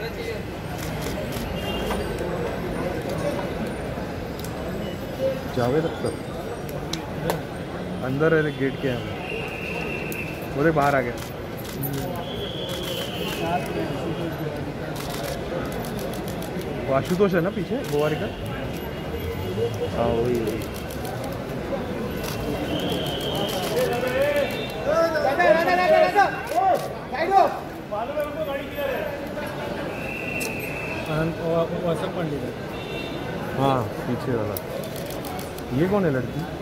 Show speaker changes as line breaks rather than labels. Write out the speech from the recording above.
जावेद अख्तर अंदर है गेट के यहाँ, वो देख बाहर आ गया। आशुतोष है ना पीछे गोवारी का? हाँ वही वही। हाँ पीछे वाला। ये कौन है लड़की?